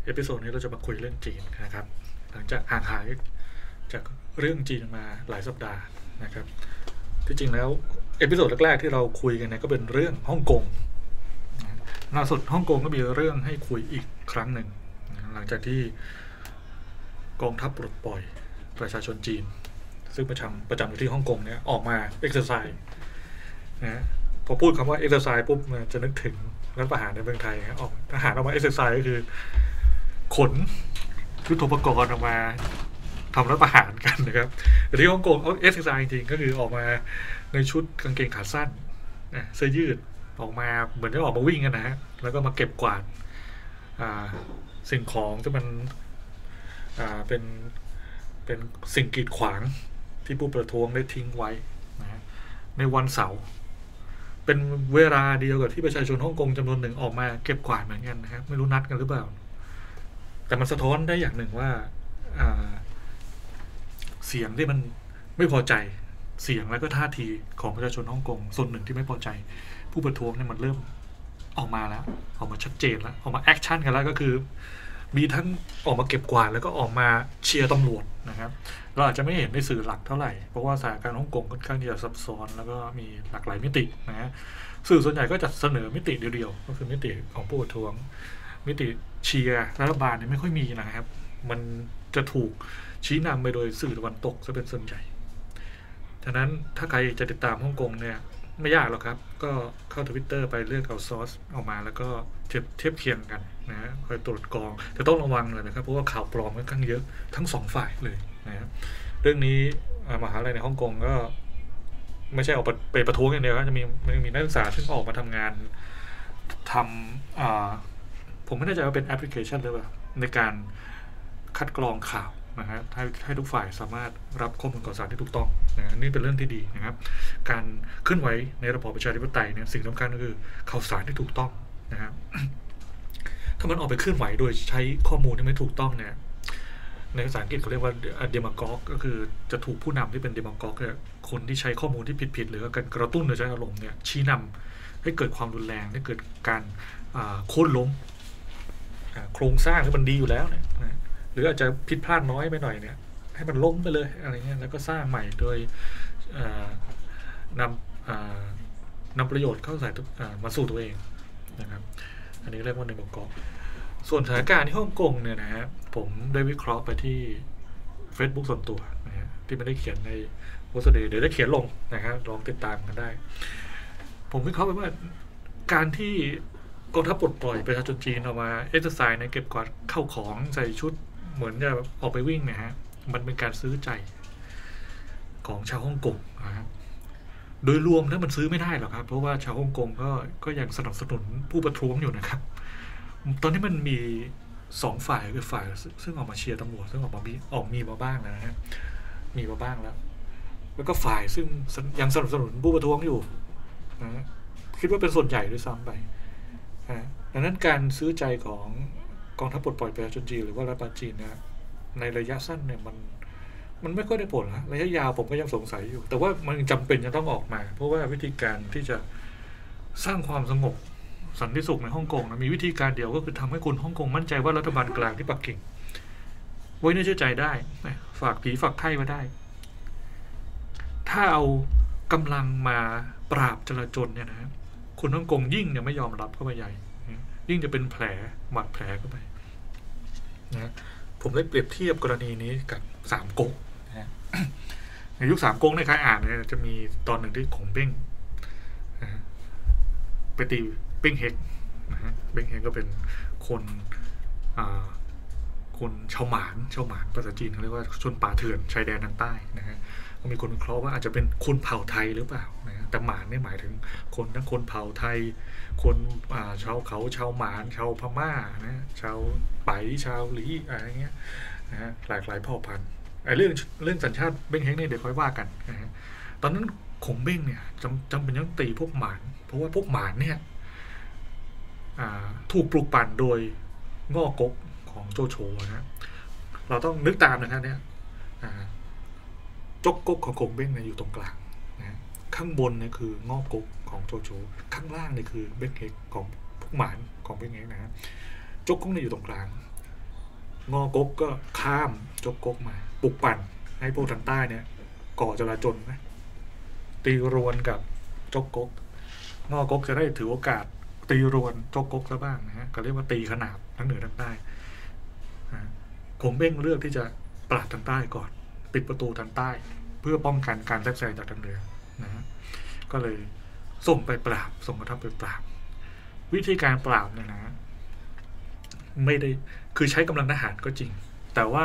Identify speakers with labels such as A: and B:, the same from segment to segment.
A: เอพิโซดนี้เราจะมาคุยเรื่องจีนนะครับหลังจากห่างหายจากเรื่องจีนมาหลายสัปดาห์นะครับที่จริงแล้วเอพิโซดแรกๆที่เราคุยกันเนี่ยก็เป็นเรื่องฮ่องกงล่าสุดฮ่องกงก็มีเรื่องให้คุยอีกครั้งหนึ่งหลังจากที่กองทัพปลดปล่อยประชาชนจีนซึ่งประจำอยู่ที่ฮ่องกงเนี่ยออกมาเอ็กซ์ไซส์นะพอพูดคำว่าเอ็กซ์ไซส์ปุ๊บจะนึกถึงรัฐประหารในเมืองไทยออกทหารออกมาเอ็กซ์ไซส์ก็คือขนยุทโธปกรณ์ออกมาทำรัฐประหารกันนะครับแต่ที่ฮ่องกงเอาเอ็กซ์ไซส์จริงก็คือออกมาในชุดกางเกงขาสั้นเสื้อยืดออกมาเหมือนจะออกมาวิ่งกันนะฮะแล้วก็มาเก็บกวาดสิ่งของที่มันเป็นสิ่งกีดขวางที่ผู้ประท้วงได้ทิ้งไว้นะในวันเสาร์เป็นเวลาเดียวกับที่ประชาชนฮ่องกงจำนวนหนึ่งออกมาเก็บกวาดเหมือนกันนะครับไม่รู้นัดกันหรือเปล่าแต่มันสะท้อนได้อย่างหนึ่งว่าเสียงที่มันไม่พอใจเสียงและก็ท่าทีของประชาชนฮ่องกงส่วนหนึ่งที่ไม่พอใจผู้ประท้วงเนี่ยมันเริ่มออกมาแล้วออกมาชัดเจนแล้วออกมาแอคชั่นกันแล้วก็คือมีทั้งออกมาเก็บกวาดแล้วก็ออกมาเชียร์ตำรวจนะครับเราอาจจะไม่เห็นในสื่อหลักเท่าไหร่เพราะว่าสถานการณ์ฮ่องกงค่อนข้างที่จะซับซ้อนแล้วก็มีหลากหลายมิตินะฮะสื่อส่วนใหญ่ก็จะเสนอมิติเดียวๆก็คือมิติของผู้ประท้วงมิติเชียร์รัฐบาลเนี่ยไม่ค่อยมีนะครับมันจะถูกชี้นำไปโดยสื่อตะวันตกซะเป็นส่วนใหญ่ฉะนั้นถ้าใครจะติดตามฮ่องกงเนี่ยไม่ยากหรอกครับก็เข้า Twitter ไปเลือกเอาซอสออกมาแล้วก็เทียบเคียงกันนะคอยตรวจกรองแต่ต้องระวังเลยนะครับเพราะว่าข่าวปลอมค่อนข้างเยอะทั้งสองฝ่ายเลยนะเรื่องนี้มหาลัยในฮ่องกงก็ไม่ใช่ออกไปประท้วงอย่างเดียวก็จะมีนักศึกษาซึ่งออกมาทำงานทำผมไม่แน่ใจว่าเป็นแอปพลิเคชันหรือเปล่าในการคัดกรองข่าวนะฮะให้ทุกฝ่ายสามารถรับข้อมูลข่าวสารที่ถูกต้องนะนี่เป็นเรื่องที่ดีนะครับการเคลื่อนไหวในระบอบประชาธิปไตยเนี่ยสิ่งสำคัญก็คือข่าวสารที่ถูกต้องนะครับถ้ามันออกไปเคลื่อนไหวโดยใช้ข้อมูลที่ไม่ถูกต้องเนี่ยในภาษาอังกฤษเขาเรียกว่าเดมาโกกก็คือจะถูกผู้นำที่เป็นเดมาโกกเนี่ยคนที่ใช้ข้อมูลที่ผิดหรือการกระตุ้นโดยใช้อารมณ์เนี่ยชี้นำให้เกิดความรุนแรงให้เกิดการโค่นล้มโครงสร้างที่มันดีอยู่แล้วเนี่ยหรืออาจจะผิดพลาดน้อยไปหน่อยเนี่ยให้มันล้มไปเลยอะไรเงี้ยแล้วก็สร้างใหม่โดยนำประโยชน์เข้าใส่มาสู่ตัวเองนะครับอันนี้เรียกว่าในบกส่วนสถานการณ์ที่ฮ่องกงเนี่ยนะฮะผมได้วิเคราะห์ไปที่ Facebook ส่วนตัวนะฮะที่ไม่ได้เขียนในโพสต์เดี๋ยวได้เขียนลงนะฮะลองติดตามกันได้ผมวิเคราะห์ไปว่าการที่กองทัพปลดปล่อยประชาชนจีนออกมาเอ็กซ์ไซส์ในเก็บกวาดเข้าของใส่ชุดเหมือนจะออกไปวิ่งเนี่ยฮะมันเป็นการซื้อใจของชาวฮ่องกงนะครับโดยรวมแล้วมันซื้อไม่ได้หรอกครับเพราะว่าชาวฮ่องกงก็ยังสนับสนุนผู้ประท้วงอยู่นะครับตอนนี้มันมีสองฝ่ายคือฝ่ายซึ่งออกมาเชียร์ตำรวจซึ่งออกมีมาบ้างแล้วนะฮะมีมาบ้างแล้วก็ฝ่ายซึ่งยังสนับสนุนผู้ประท้วงอยู่นะคิดว่าเป็นส่วนใหญ่ด้วยซ้ำไปดังนั้นการซื้อใจของกองทัพปลดปล่อยประชาชนจีนหรือว่ารัฐบาลจีนนะในระยะสั้นเนี่ยมันไม่ค่อยได้ผลนะระยะยาวผมก็ยังสงสัยอยู่แต่ว่ามันจำเป็นจะต้องออกมาเพราะว่าวิธีการที่จะสร้างความสงบสันติสุขในฮ่องกงนะมีวิธีการเดียวก็คือทำให้คนฮ่องกงมั่นใจว่ารัฐบาลกลางที่ปักกิ่งไว้เนื้อเชื่อใจได้ฝากผีฝากไข้มาได้ถ้าเอากำลังมาปราบจลาจลเนี่ยนะคนฮ่องกงยิ่งเนี่ยไม่ยอมรับเข้าไปใหญ่ยิ่งจะเป็นแผลหมัดแผลเข้าไปนะผมได้เปรียบเทียบกรณีนี้กับสามก๊กนะในยุคสามก๊กในใครอ่านเนี่ยจะมีตอนหนึ่งที่ขงเบ้งไปตีเบ้งเฮกนะฮะเบ้งเฮกก็เป็นคนชาวหมานภาษาจีนเขาเรียกว่าชนป่าเถื่อนชายแดนทางใต้นะฮะก็มีคนวิเคราะห์ว่าอาจจะเป็นคนเผ่าไทยหรือเปล่านะแต่หมานนี่หมายถึงคนทั้งคนเผ่าไทยคนชาวเขาชาวหมานชาวพม่านะชาวไป๋ชาวหลีอะไรเงี้ยนะฮะหลากหลายเผ่าพันธุ์เรื่องสัญชาติเบ้งเฮกเนี่ยเดี๋ยวค่อยว่ากันนะฮะตอนนั้นขงเบ้งเนี่ยจำเป็นต้องตีพวกหมานเพราะว่าพวกหมานเนี่ยถูกปลุกปั่นโดยง่อก๊กของโจโฉนะเราต้องนึกตามนะครับเนี่ยจกก๊กของขงเบ้งเนี่ยอยู่ตรงกลางนะข้างบนเนี่ยคือง่อก๊กของโจโฉข้างล่างเนี่ยคือเบ้งเฮกของพวกหมานของเบ้งเฮกนะจกก๊กเนี่ยอยู่ตรงกลางงอก๊กก็ข้ามจกก๊กมาปลุกปั่นให้พวกทางใต้เนี่ยก่อจลาจลนะตีรวนกับจกก๊กงอก๊กจะได้ถือโอกาสตีรวนจกก๊กซะบ้างนะฮะก็เรียกว่าตีขนาบทั้งเหนือทั้งใต้ขงเบ้งเลือกที่จะปราบทางใต้ก่อนปิดประตูทางใต้เพื่อป้องกันการแทรกแซงจากทางเหนือนะฮะก็เลยส่งไปปราบส่งกระทัพไปปราบวิธีการปราบเนี่ยนะไม่ได้คือใช้กำลังทหารก็จริงแต่ว่า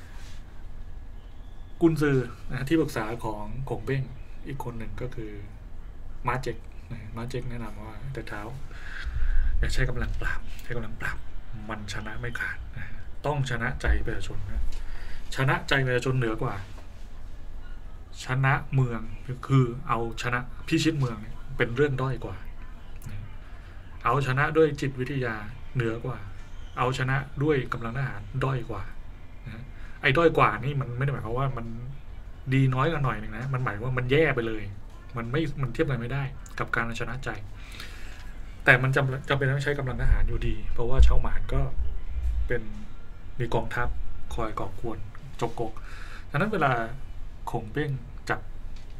A: กุนซือนะที่ปรึกษาของขงเบ้งอีกคนหนึ่งก็คือมาเจกมาเจกแนะนำว่าแต่เท้าอย่าใช้กำลังปราบใช้กำลังปราบมันชนะไม่ขาดนะต้องชนะใจประชาชนนะชนะใจประชาชนเหนือกว่าชนะเมืองคือเอาชนะพิชิตเมืองเป็นเรื่องด้อยกว่าเอาชนะด้วยจิตวิทยาเหนือกว่าเอาชนะด้วยกำลังทหารด้อยกว่าไอ้ด้อยกว่านี่มันไม่ได้หมายความว่ามันดีน้อยกันหน่อยนึงนะมันหมายว่ามันแย่ไปเลยมันเทียบกันไม่ได้กับการชนะใจแต่มันจำเป็นต้องใช้กำลังทหารอยู่ดีเพราะว่าชาวหมานก็เป็นมีกองทัพคอยก่อกวนจกกกดังนั้นเวลาขงเบ้งจับ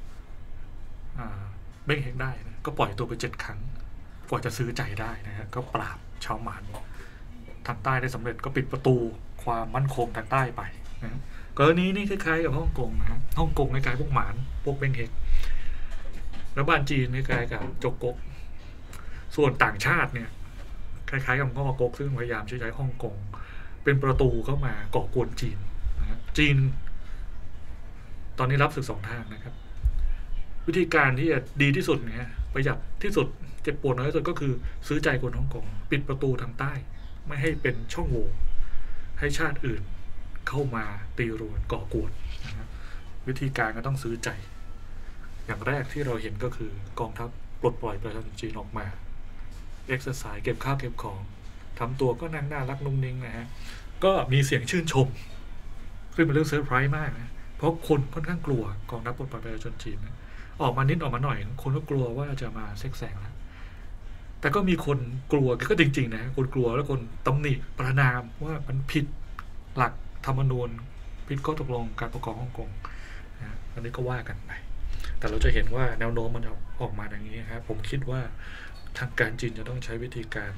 A: เบ้งเฮงได้นะก็ปล่อยตัวไป7 ครั้งกว่าจะซื้อใจได้นะฮะก็ปราบชาวหมานทางใต้ได้สำเร็จก็ปิดประตูความมั่นคงทางใต้ไปนะกรณีนี้คล้ายๆกับฮ่องกงนะฮ่องกงคล้ายๆพวกหมานพวกเบ้งเฮงแล้วบ้านจีนคล้ายๆกับจกกกส่วนต่างชาติเนี่ยคล้ายๆกับฮ่องกงซึ่งพยายามใช้ฮ่องกงเป็นประตูเข้ามาก่อกวนจีนนะจีนตอนนี้รับศึก2 ทางนะครับวิธีการที่จะดีที่สุดเนี่ยประหยัดที่สุดเจ็บปวดน้อยที่สุดก็คือซื้อใจคนฮ่องกงปิดประตูทางใต้ไม่ให้เป็นช่องโหว่ให้ชาติอื่นเข้ามาตีรวนก่อกวนนะวิธีการก็ต้องซื้อใจอย่างแรกที่เราเห็นก็คือกองทัพปลดปล่อยประชาชนจีนออกมาเอ็กซ์ไซส์เก็บข้าวเก็บของทำตัวก็นั่งน่ารักนุ่มนิ่งนะฮะก็มีเสียงชื่นชมซึ่งเป็นเรื่องเซอร์ไพรส์มากนะเพราะคนค่อนข้างกลัวกองทัพปลดปล่อยประชาชนจีนนะออกมานิดออกมาหน่อยคนก็กลัวว่าจะมาแทรกแซงนะแต่ก็มีคนกลัวก็จริงๆนะคนกลัวแล้วคนตำหนิประณามว่ามันผิดหลักธรรมนูญผิดข้อตกลงการปกครองฮ่องกงนะอันนี้ก็ว่ากันไปแต่เราจะเห็นว่าแนวโน้มมันออกมาอย่างนี้ครับผมคิดว่าทางการจีนจะต้องใช้วิธีการ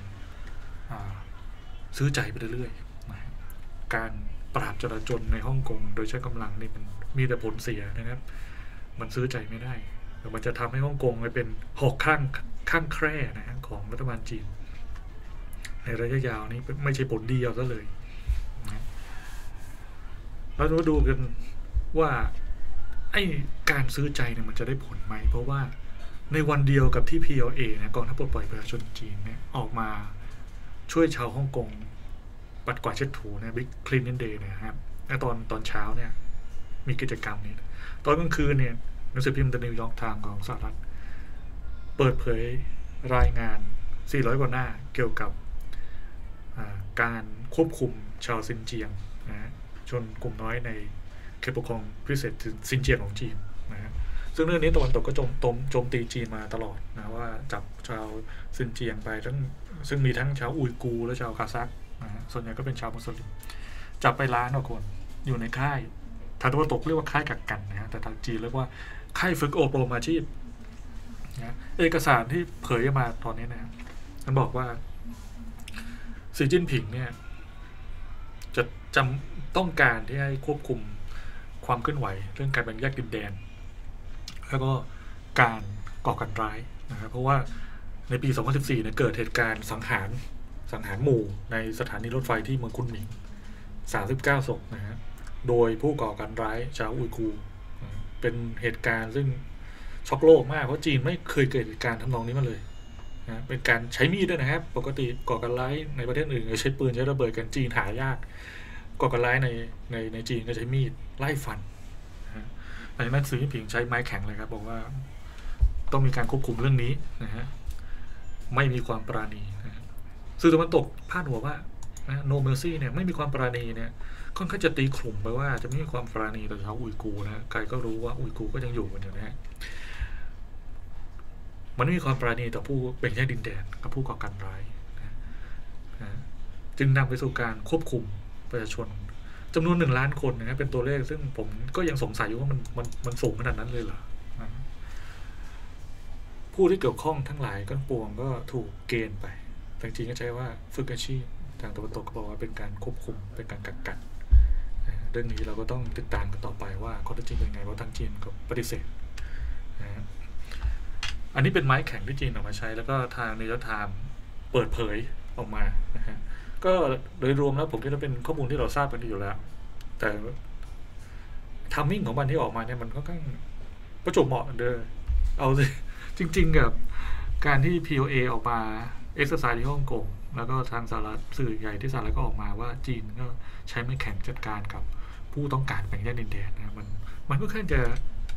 A: ซื้อใจไปเรื่อยๆนะการปราบจลาจลในฮ่องกงโดยใช้กำลังนี่มันมีแต่ผลเสียนะครับมันซื้อใจไม่ได้แต่มันจะทำให้ฮ่องกงเป็นหอกข้างแคร่นะของรัฐบาลจีนในระยะยาวนี้ไม่ใช่ผลดีเอาซะเลยนะเราจะมาดูกันว่าไอ้การซื้อใจเนี่ยมันจะได้ผลไหมเพราะว่าในวันเดียวกับที่ PLA นะกองทัพปลดปล่อยประชาชนจีนเนี่ยออกมาช่วยชาวฮ่องกงปัดกวาดเช็ดถูนะบิ๊กคลีนเดย์นะครับตอนเช้าเนี่ยมีกิจกรรมนี้ตอนกลางคืนเนี่ยหนังสือพิมพ์ The New York Times ของสหรัฐเปิดเผยรายงาน400 กว่าหน้าเกี่ยวกับการควบคุมชาวซินเจียงนะชนกลุ่มน้อยในเขตปกครองพิเศษซินเจียงของจีนนะซึ่งเรื่องนี้ตะวันตกก็โจมตีจีนมาตลอดนะว่าจับชาวซินเจียงไปซึ่งมีทั้งชาวอุยกูร์และชาวคาซัคนะส่วนใหญ่ก็เป็นชาวมุสลิมจับไปล้านกว่าคนอยู่ในค่ายทางตะวันตกเรียกว่าค่ายกักกันนะแต่ทางจีนเรียกว่าค่ายฝึกอบรมอาชีพนะเอกสารที่เผยมาตอนนี้นะมันบอกว่าสีจิ้นผิงเนี่ยจะต้องการที่ให้ควบคุมความเคลื่อนไหวเรื่องการแบ่งแยกดินแดนแล้วก็การก่อการร้ายนะครับเพราะว่าในปี 2014 เนี่ยเกิดเหตุการณ์สังหารหมู่ในสถานีรถไฟที่เมืองคุนหมิง39 ศพนะฮะโดยผู้ก่อการร้ายชาวอุยกูร์เป็นเหตุการณ์ซึ่งช็อกโลกมากเพราะจีนไม่เคยเกิดเหตุการณ์ทำนองนี้มาเลยนะเป็นการใช้มีดด้วยนะครับปกติก่อการร้ายในประเทศอื่นใช้ปืนใช้ระเบิดกันจีนหายากก่อการร้ายในจีนก็ใช้มีดไล่ฟันนะหลังจากนั้นสีจิ้นผิงใช้ไม้แข็งเลยครับบอกว่าต้องมีการควบคุมเรื่องนี้นะฮะไม่มีความปราณีนะสื่อตะวันตกพาดหัวว่าNo Mercy เนี่ยไม่มีความปราณีเนี่ยค่อนข้างจะตีกลุ่มไปว่าจะไม่มีความปราณีต่อชาวอุยกูร์นะใครก็รู้ว่าอุยกูร์ก็ยังอยู่กันอยู่นะฮะมันไม่มีความปราณีต่อผู้แบ่งแยกดินแดนกับผู้ก่อการร้ายนะจึงนำไปสู่การควบคุมประชาชนจำนวน1 ล้านคนนะครับเป็นตัวเลขซึ่งผมก็ยังสงสัยอยู่ว่ามันสูงขนาดนั้นเลยเหรอผู้ที่เกี่ยวข้องทั้งหลายก็ปวงก็ถูกเกณฑ์ไปแต่จริงก็ใช้ว่าฝึกอาชีพทางตะวันตกก็บอกว่าเป็นการควบคุมเป็นการกักกันเรื่องนี้เราก็ต้องติดตามกันต่อไปว่าข้อเท็จจริงเป็นไงเพราะทางจีนก็ปฏิเสธอันนี้เป็นไม้แข็งที่จีนออกมาใช้แล้วก็ทางนิยธรรมเปิดเผยออกมานะฮะก็โดยรวมแล้วผมคิดว่าเป็นข้อมูลที่เราทราบกันอยู่แล้วแต่ทัมมิ่งของมันที่ออกมาเนี่ยมันก็ค่อนข้างประจวบเหมาะเด้อเอาสิจริงๆกับการที่ POA ออกมาเอ็กซ์ไซส์ที่ฮ่องกงแล้วก็ทางสหรัฐสื่อใหญ่ที่สหรัฐก็ออกมาว่าจีนก็ใช้ไม้แข็งจัดการกับผู้ต้องการแบ่งแยกดินแดนนะมันก็แค่จะ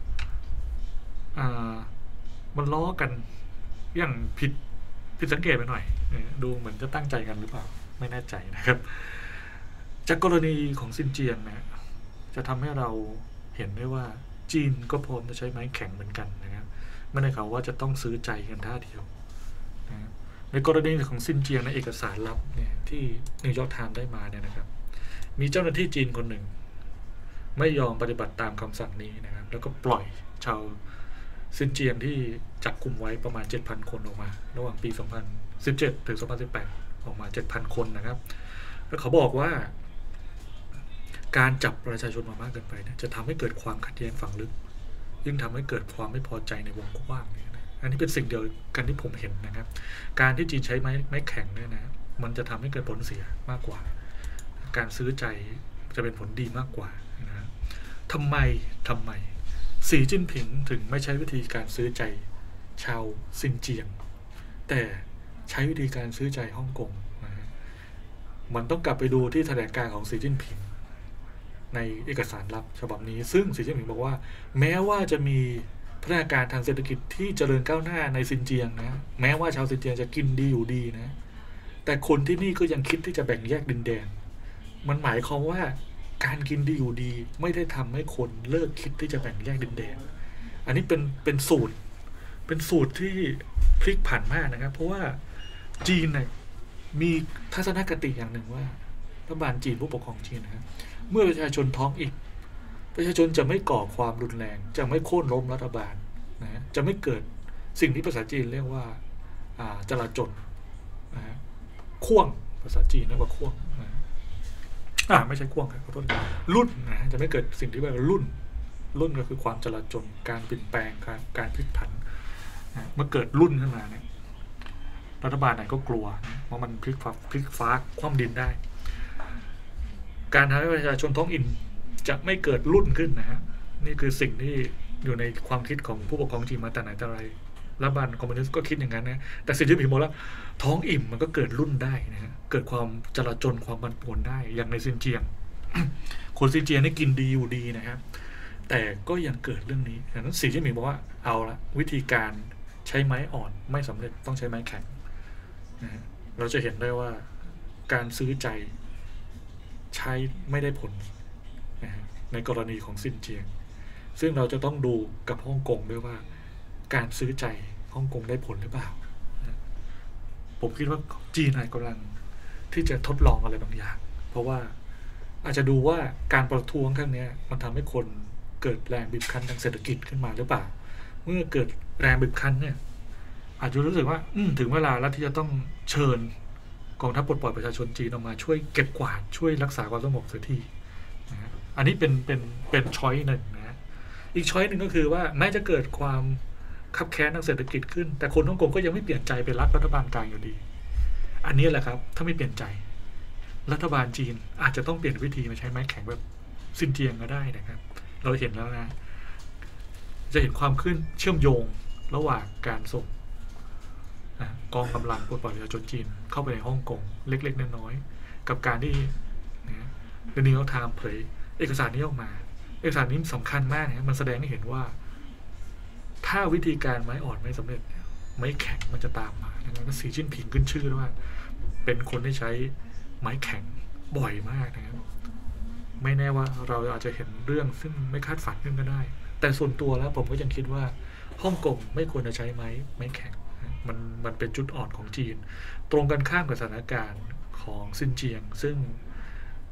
A: มันล้อกันอย่างผิดสังเกตไปหน่อยดูเหมือนจะตั้งใจกันหรือเปล่าไม่แน่ใจนะครับจากกรณีของซินเจียงนะจะทำให้เราเห็นได้ว่าจีนก็พร้อมจะใช้ไม้แข็งเหมือนกันนะครับไม่ได้ข่าวว่าจะต้องซื้อใจกันท่าเดียวนะในกรณีของซินเจียงในเอกสารลับเนี่ยที่นิวยอร์กไทม์ได้มาเนี่ยนะครับมีเจ้าหน้าที่จีนคนหนึ่งไม่ยอมปฏิบัติตามคำสั่งนี้นะครับแล้วก็ปล่อยชาวซินเจียงที่จับกลุ่มไว้ประมาณ 7,000 คนออกมาระหว่างปี 2017 ถึง 2018 ออกมา 7,000 คนนะครับแล้วเขาบอกว่าการจับประชาชนมามากเกินไปเนี่ยจะทำให้เกิดความขัดแย้งฝังลึกยิ่งทำให้เกิดความไม่พอใจในวงกว้างเนี่ยนะอันนี้เป็นสิ่งเดียวกันที่ผมเห็นนะครับการที่จีนใช้ไม้แข็งเนี่ยนะมันจะทำให้เกิดผลเสียมากกว่าการซื้อใจจะเป็นผลดีมากกว่านะทำไมสีจิ้นผิงถึงไม่ใช้วิธีการซื้อใจชาวซินเจียงแต่ใช้วิธีการซื้อใจฮ่องกงนะมันต้องกลับไปดูที่แถลงการของสีจิ้นผิงในเอกสารลับฉบับนี้ซึ่งสีจิ้นผิงบอกว่าแม้ว่าจะมีพัฒนาการทางเศรษฐกิจที่เจริญก้าวหน้าในซินเจียงนะแม้ว่าชาวซินเจียงจะกินดีอยู่ดีนะแต่คนที่นี่ก็ยังคิดที่จะแบ่งแยกดินแดนมันหมายความว่าการกินดีอยู่ดีไม่ได้ทำให้คนเลิกคิดที่จะแบ่งแยกดินแดนอันนี้เป็นสูตรที่พลิกผันมากนะครับเพราะว่าจีนเนี่ยมีทัศนคติอย่างหนึ่งว่ารัฐบาลจีนผู้ปกครองจีนนะครับเมื่อประชาชนท้องอิ่มประชาชนจะไม่ก่อความรุนแรงจะไม่โค่นล้มรัฐบาลนะจะไม่เกิดสิ่งที่ภาษาจีนเรียกว่าจลาจลนะข่วงภาษาจีนเรียกว่าข่วงไม่ใช่ข่วงครับขอโทษรุ่นนะจะไม่เกิดสิ่งที่เรียกว่ารุ่นก็คือความจลาจลการเปลี่ยนแปลงการพลิกผันเมื่อเกิดรุ่นขึ้นมาเนี่ยรัฐบาลไหนก็กลัวว่ามันพลิกฟ้าคว่ำดินได้การทำให้ประชาชนท้องอิ่มจะไม่เกิดรุ่นขึ้นนะฮะนี่คือสิ่งที่อยู่ในความคิดของผู้ปกครองจีนมาแต่ไหนแต่ไรรัฐบาลคอมมิวนิสต์ก็คิดอย่างนั้นนะแต่สิ่งที่ผิดบอกแล้วท้องอิ่มมันก็เกิดรุ่นได้นะฮะเกิดความจลาจลความปั่นป่วนได้อย่างในซินเจียง คนซินเจียงนี่กินดีอยู่ดีนะครับแต่ก็ยังเกิดเรื่องนี้ดังนั้นสีจิ้นผิงบอกว่าเอาละวิธีการใช้ไม้อ่อนไม่สำเร็จต้องใช้ไม้แข็งนะเราจะเห็นได้ว่าการซื้อใจใช้ไม่ได้ผลนะในกรณีของซินเจียงซึ่งเราจะต้องดูกับฮ่องกงด้วยว่าการซื้อใจฮ่องกงได้ผลหรือเปล่านะผมคิดว่าจีนกำลังที่จะทดลองอะไรบางอย่างเพราะว่าอาจจะดูว่าการประท้วงครั้งนี้มันทำให้คนเกิดแรงบีบคั้นทางเศรษฐกิจขึ้นมาหรือเปล่าเมื่อเกิดแรงบีบคั้นเนี่ยอาจจะรู้สึกว่าถึงเวลาแล้วที่จะต้องเชิญกองทัพปลดปล่อยประชาชนจีนออกมาช่วยเก็บกวาดช่วยรักษาความสงบเสียทีนะอันนี้เป็นช้อยหนึ่งนะอีกช้อยหนึ่งก็คือว่าแม้จะเกิดความคับแค้นทางเศรษฐกิจขึ้นแต่คนฮ่องกงก็ยังไม่เปลี่ยนใจไปรักรัฐบาลกลางอยู่ดีอันนี้แหละครับถ้าไม่เปลี่ยนใจรัฐบาลจีนอาจจะต้องเปลี่ยนวิธีมาใช้ไม้แข็งแบบซินเจียงก็ได้นะครับเราเห็นแล้วนะจะเห็นความขึ้นเชื่อมโยงระหว่างการส่งกองกำลังปลดปล่อยประชาชนจีนเข้าไปในฮ่องกงเล็กๆน้อยๆกับการที่เดนิเอลไทม์เผยเอกสารนี้ออกมาเอกสารนี้สำคัญมากนะมันแสดงให้เห็นว่าถ้าวิธีการไม้อ่อนไม่สำเร็จไม้แข็งมันจะตามมาดังนั้นสีจิ้นผิงขึ้นชื่อด้วยว่าเป็นคนที่ใช้ไม้แข็งบ่อยมากนะครับไม่แน่ว่าเราอาจจะเห็นเรื่องซึ่งไม่คาดฝันขึ้นก็ได้แต่ส่วนตัวแล้วผมก็ยังคิดว่าฮ่องกงไม่ควรจะใช้ไม้แข็งมันเป็นจุดอ่อนของจีนตรงกันข้ามกับสถานการณ์ของซินเจียงซึ่ง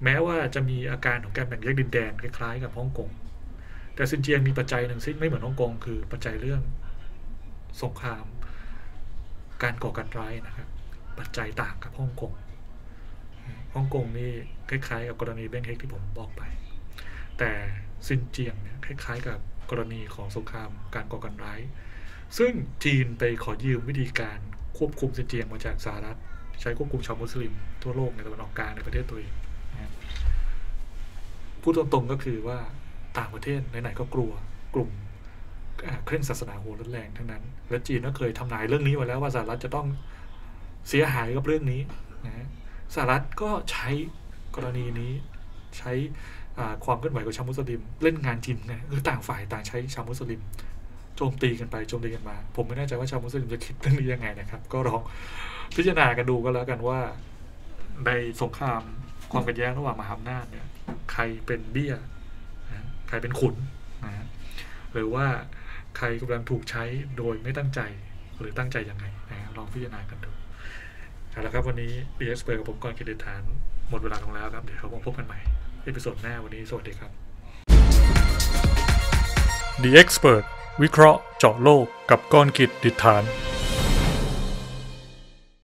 A: แม้ว่าจะมีอาการของการแบ่งแยกดินแดนคล้ายๆกับฮ่องกงแต่ซินเจียงมีปัจจัยหนึ่งซึ่งไม่เหมือนฮ่องกงคือปัจจัยเรื่องสงครามการก่อการร้ายนะครับปัจจัยต่างกับฮ่องกงนี่คล้ายๆกับกรณีเบ้งเฮกที่ผมบอกไปแต่ซินเจียงเนี่ยคล้ายๆกับกรณีของสงครามการก่อการร้ายซึ่งจีนไปขอยืมวิธีการควบคุมซินเจียงมาจากสหรัฐใช้ควบคุมชาวมุสลิมทั่วโลกในตะวันออกกลางในประเทศตัวเองพูดตรงๆก็คือว่าต่างประเทศไหนๆก็กลัวกลุ่มเคร่งศาสนาโหดรุนแรงทั้งนั้นและจีนก็เคยทำนายเรื่องนี้มาแล้วว่าสหรัฐจะต้องเสียหายกับเรื่องนี้นะสหรัฐก็ใช้กรณีนี้ใช้ความเคลื่อนไหวของชาวมุสลิมเล่นงานจีนนะคือต่างฝ่ายต่างใช้ชาวมุสลิมโจมตีกันไปโจมตีกันมาผมไม่แน่ใจว่าชาวมุสลิมจะคิดเรื่องนี้ยังไงนะครับก็ลองพิจารณากันดูก็แล้วกันว่าในสงครามความขัดแย้งระหว่างมหาอำนาจเนี่ยใครเป็นเบี้ยนะใครเป็นขุนนะหรือว่าใครกำลังถูกใช้โดยไม่ตั้งใจหรือตั้งใจยังไงนะลองพิจารณากันดูเอาละครับวันนี้ The Expert กับผมกรณ์ กิตติฐานหมดเวลาลงแล้วครับเดี๋ยวเราพบกันใหม่เอพิโซดหน้าวันนี้สวัสดีครับ The Expert วิเคราะห์เจาะโลกกับกรณ์ กิตติฐาน